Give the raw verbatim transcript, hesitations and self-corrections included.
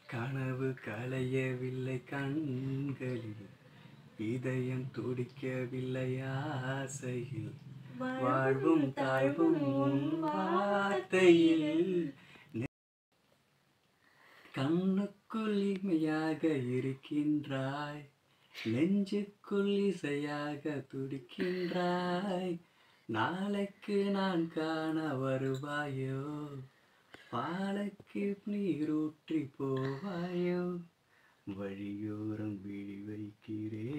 கனவு கலையவில்லை கண்களில், இதயம் துடிக்கவில்லை ஆசையில், வாழ்வும் தாழ்வும் உன் வார்த்தையில். கண்ணுக்குள் இமையாக இருக்கின்றாய், நெஞ்சுக்குள் இசையாக துடிக்கின்றாய். நாளைக்கு நான் காண வருவாயோ, பாலைக்கு நீரூற்றி போவாயோ. வழியோரம் விழி வைக்கிறேன்.